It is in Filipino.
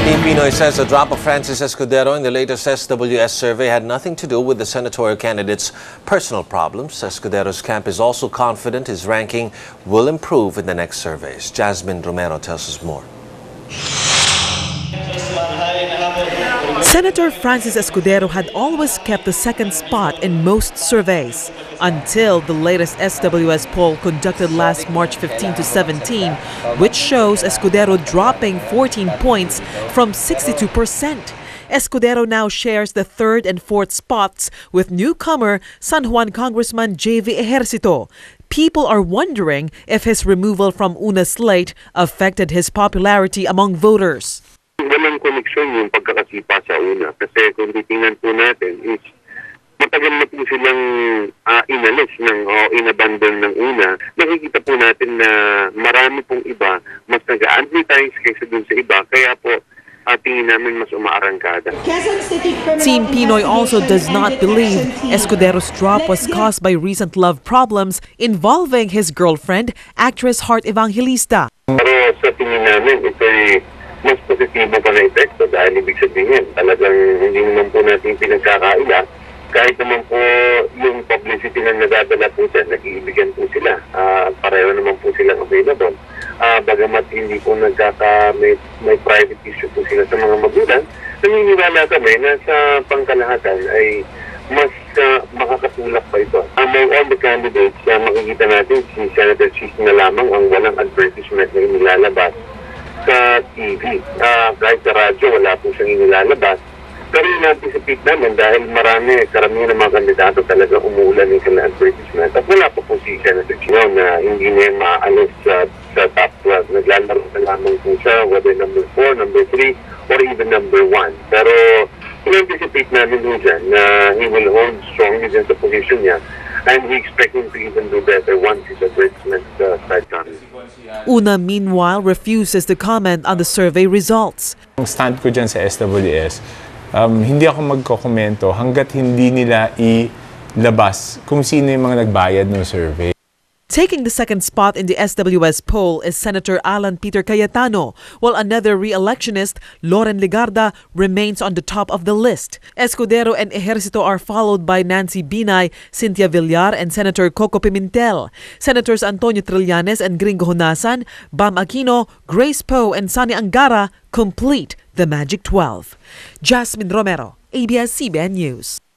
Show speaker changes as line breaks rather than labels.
Team Pinoy says the drop of Francis Escudero in the latest SWS survey had nothing to do with the senatorial candidate's personal problems. Escudero's camp is also confident his ranking will improve in the next surveys. Jasmine Romero tells us more.
Senator Francis Escudero had always kept the second spot in most surveys until the latest SWS poll conducted last March 15 to 17, which shows Escudero dropping 14 points from 62%. Escudero now shares the third and fourth spots with newcomer San Juan Congressman J.V. Ejercito. People are wondering if his removal from UNA slate affected his popularity among voters.
Walang koneksyon yung pagkakasipa sa UNA kasi kung titingnan po natin is matagal na po silang inalis o inabandon ng UNA. Nakikita po natin na marami pong iba mas nag-advertise kaysa dun sa iba kaya po tingin namin mas umaarangkada.
Team Pinoy also does not believe Escudero's drop was caused by recent love problems involving his girlfriend, actress Heart Evangelista.
Pero sa tingin namin ito'y mas positibo pa na epekto dahil ibig sabihin talagang hindi naman po natin pinagkakaila kahit naman po yung publicity na nadadala po dyan, nag-iibigan po sila at pareho naman po silang available. Bagamat hindi po may private issue po sila sa mga magulang, naniniwala kami na sa pangkalahatan ay mas makakatulak pa ito. Among all the candidates, makikita natin si Senator Chis na lamang ang walang advertisement na inilalabas sa TV. Kahit sa radyo, wala po siyang inilalabas. Pero in-anticipate naman dahil karamihan ng mga kandidato talaga umuulan yung kanilang advertisement. At wala pa po si Senator Chino na hindi na maaalis sa top 12. Naglalaro na lamang po siya, whether number 4, number 3, or even number 1. Pero in-anticipate namin po dyan na he will hold strongly dyan sa position niya. And we expect him to even do better once his advertisement start coming.
UNA, meanwhile, refuses to comment on the survey results.
Ang stand ko dyan sa SWS, hindi ako magkokomento hanggat hindi nila ilabas kung sino yung mga nagbayad ng survey.
Taking the second spot in the SWS poll is Senator Alan Peter Cayetano, while another re-electionist, Loren Legarda, remains on the top of the list. Escudero and Ejercito are followed by Nancy Binay, Cynthia Villar, and Senator Coco Pimentel. Senators Antonio Trillanes and Gringo Honasan, Bam Aquino, Grace Poe, and Sani Angara complete the Magic 12. Jasmine Romero, ABS-CBN News.